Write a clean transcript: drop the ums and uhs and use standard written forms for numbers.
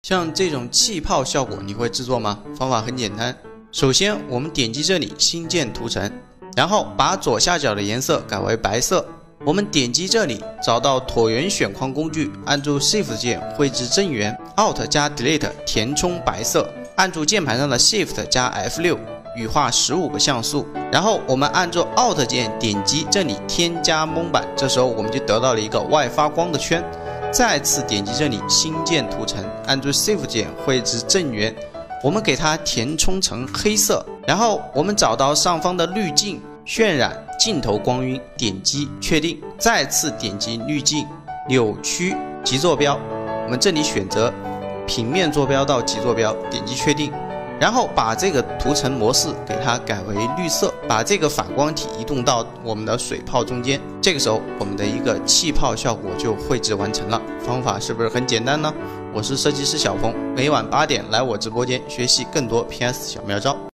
像这种气泡效果你会制作吗？方法很简单，首先我们点击这里新建图层，然后把左下角的颜色改为白色。我们点击这里，找到椭圆选框工具，按住 Shift 键绘制正圆 ，Alt 加 Delete 填充白色，按住键盘上的 Shift 加 F6 羽化15个像素，然后我们按住 Alt 键点击这里添加蒙版，这时候我们就得到了一个外发光的圈。再次点击这里新建图层，按住 Shift 键绘制正圆，我们给它填充成黑色，然后我们找到上方的滤镜。渲染镜头光晕，点击确定，再次点击滤镜扭曲极坐标，我们这里选择平面坐标到极坐标，点击确定，然后把这个图层模式给它改为绿色，把这个反光体移动到我们的水泡中间，这个时候我们的一个气泡效果就绘制完成了。方法是不是很简单呢？我是设计师小鹏，每晚8点来我直播间学习更多 PS 小妙招。